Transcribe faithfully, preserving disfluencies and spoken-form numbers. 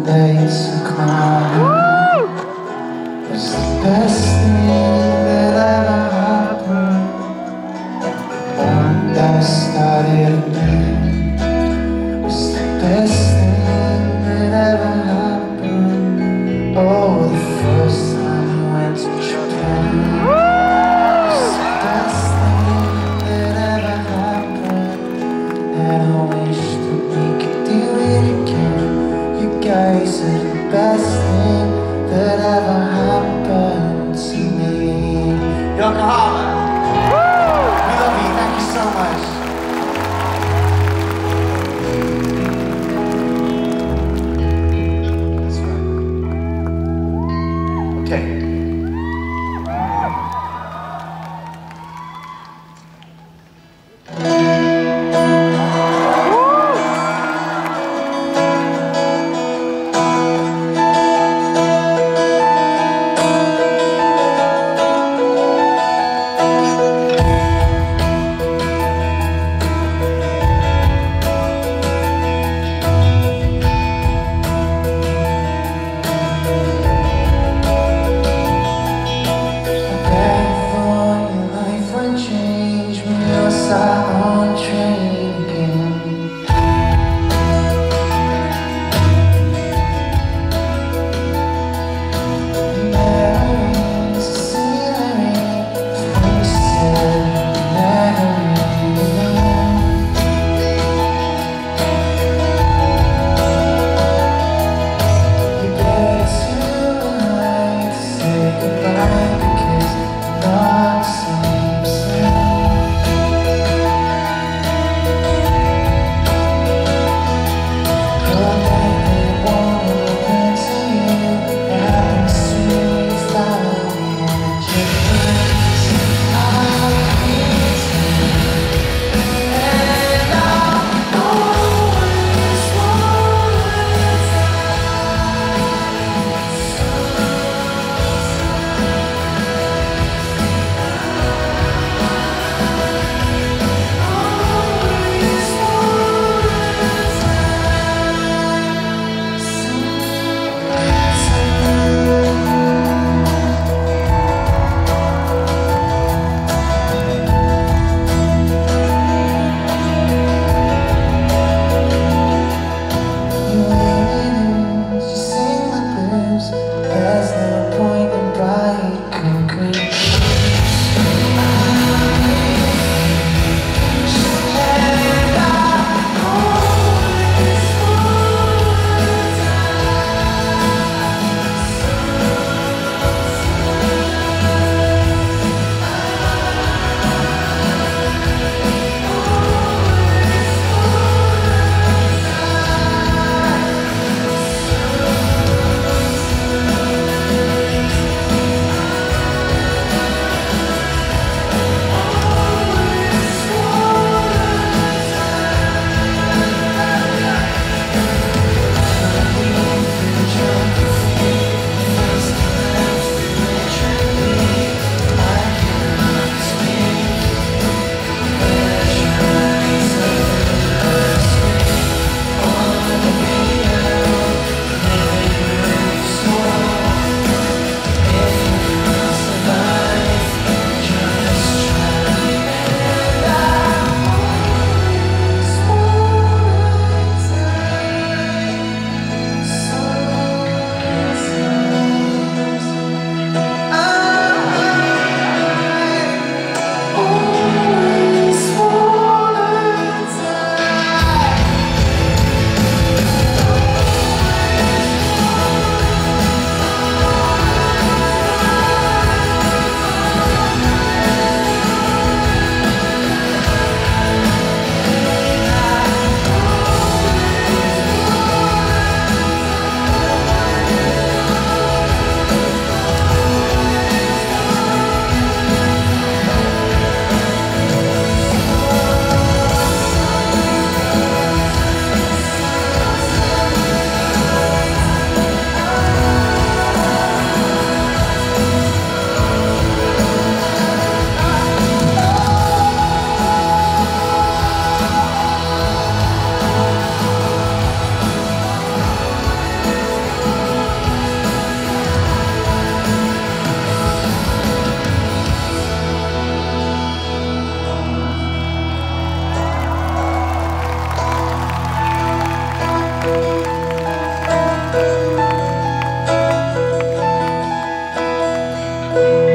one day to climb was the best thing that ever happened. One day I started anew was the best thing that ever happened. Oh, the first time we went to Japan was the best thing that ever happened. And I wish that we could do it again. You guys are the best thing that ever happened to me. Yokohama, we love you, thank you so much. That's right. Okay. Thank